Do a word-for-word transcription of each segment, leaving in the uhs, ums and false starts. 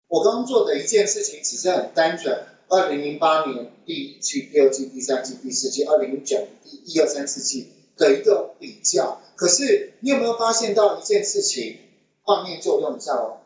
我刚刚做的一件事情只是很单纯，二零零八年第一季、第二季、第三季、第四季，二零零九年第一二三四季的一个比较。可是你有没有发现到一件事情？画面就用一下哦。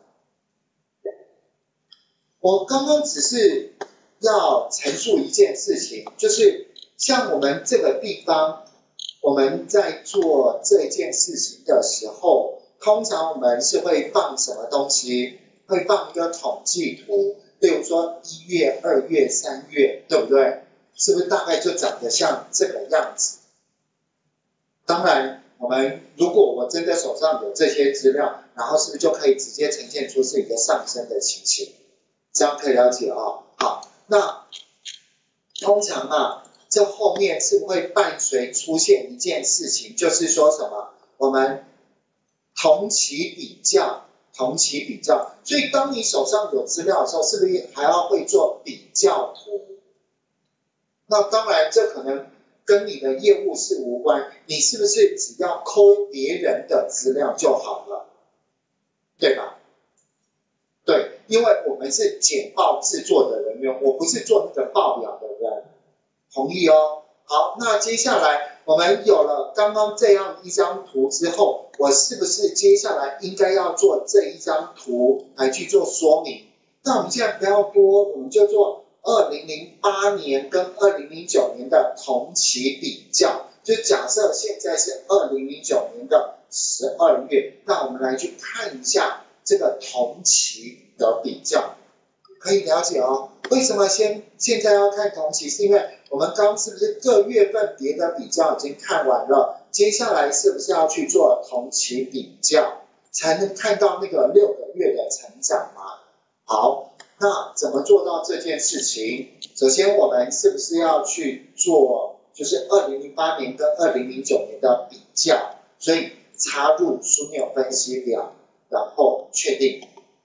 我刚刚只是要陈述一件事情，就是像我们这个地方，我们在做这件事情的时候，通常我们是会放什么东西？会放一个统计图，例如说一月、二月、三月，对不对？是不是大概就长得像这个样子？当然，我们如果我真的手上有这些资料，然后是不是就可以直接呈现出是一个上升的情形？这样可以了解哦。好，那通常啊，这后面是不是会伴随出现一件事情，就是说什么？我们同期比较，同期比较。所以当你手上有资料的时候，是不是还要会做比较图？那当然，这可能跟你的业务是无关，你是不是只要抠别人的资料就好了，对吧？对，因为我们是简报制作的人员，我不是做那个报表的人，同意哦。好，那接下来我们有了刚刚这样一张图之后，我是不是接下来应该要做这一张图来去做说明？那我们现在不要多，我们就做二零零八年跟二零零九年的同期比较，就假设现在是二零零九年的十二月，那我们来去看一下这个同期的比较，可以了解哦。为什么先现在要看同期？是因为我们刚是不是各月份别的比较已经看完了，接下来是不是要去做同期比较，才能看到那个六个月的成长嘛？好，那怎么做到这件事情？首先我们是不是要去做，就是二零零八年跟二零零九年的比较，所以插入枢纽分析表，然后确定。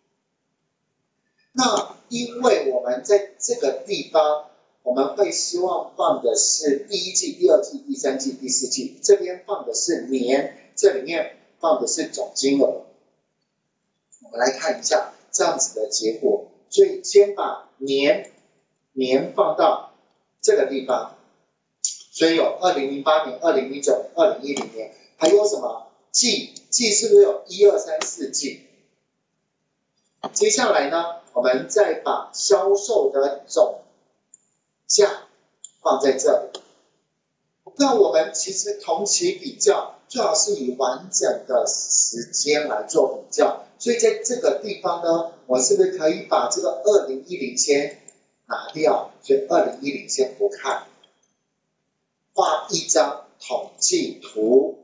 那因为我们在这个地方，我们会希望放的是第一季、第二季、第三季、第四季，这边放的是年，这里面放的是总金额。我们来看一下这样子的结果，所以先把年年放到这个地方，所以有二零零八年、二零零九年、二零一零年，还有什么季？季是不是有一二三四季？接下来呢，我们再把销售的总价放在这里。那我们其实同期比较，最好是以完整的时间来做比较。所以在这个地方呢，我是不是可以把这个二零一零先拿掉？所以二零一零先不看，画一张统计图。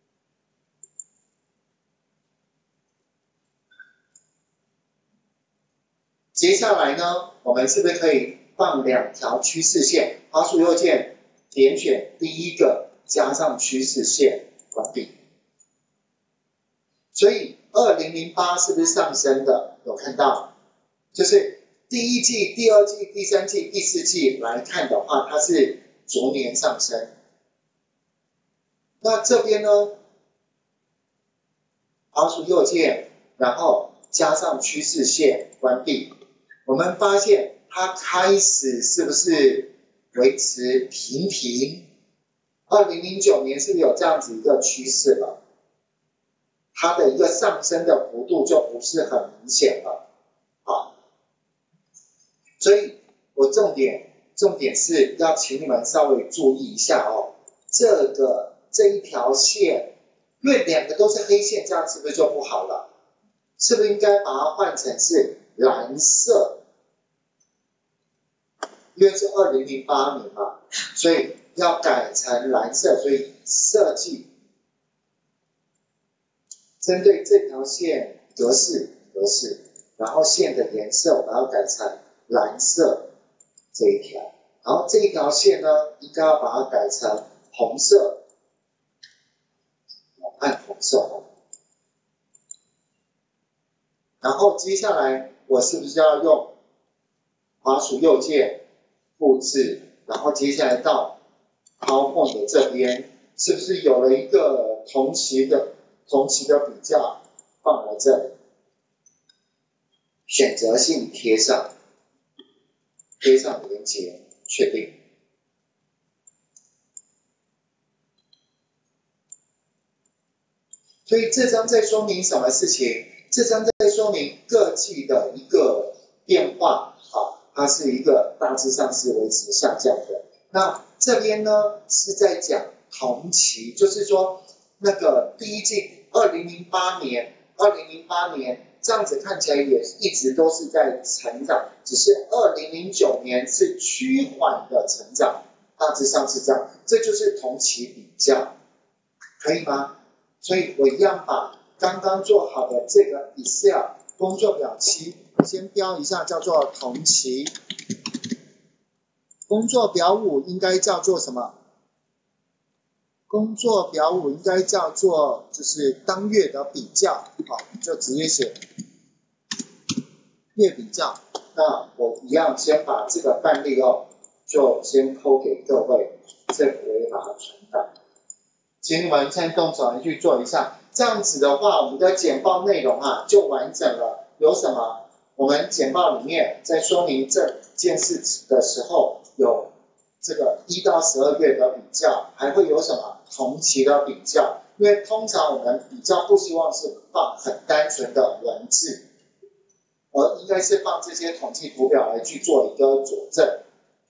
接下来呢，我们是不是可以放两条趋势线？滑鼠右键点选第一个，加上趋势线，关闭。所以二零零八是不是上升的？有看到？就是第一季、第二季、第三季、第四季来看的话，它是逐年上升。那这边呢，滑鼠右键，然后加上趋势线，关闭。我们发现它开始是不是维持平平？二零零九年是不是有这样子一个趋势了？它的一个上升的幅度就不是很明显了，好，所以我重点重点是要请你们稍微注意一下哦，这个这一条线，因为两个都是黑线，这样是不是就不好了？是不是应该把它换成是蓝色？因为是二零零八年嘛，所以要改成蓝色，所以设计针对这条线格式格式，然后线的颜色我们要改成蓝色这一条，然后这一条线呢，应该要把它改成红色，按红色，然后接下来我是不是要用滑鼠右键复制，然后接下来到 PowerPoint 这边，是不是有了一个同期的同期的比较放在这里？ 选择性贴上，贴上连结，确定。所以这张在说明什么事情？这张在说明各季的一个变化，啊，它是一个大致上是维持下降的。那这边呢是在讲同期，就是说那个第一季二零零八年，二零零八年这样子看起来也一直都是在成长，只是二零零九年是趋缓的成长，大致上是这样，这就是同期比较，可以吗？所以我一样把刚刚做好的这个 Excel 工作表七，先标一下叫做同期。工作表五应该叫做什么？工作表五应该叫做就是当月的比较，好，就直接写月比较。那我一样先把这个范例哦，就先扣给各位，这个我也把它存档。请你们现在动手来去做一下，这样子的话，我们的简报内容啊就完整了。有什么？我们简报里面在说明这件事的时候，有这个一到十二月的比较，还会有什么同期的比较？因为通常我们比较不希望是放很单纯的文字，而应该是放这些统计图表来去做一个佐证。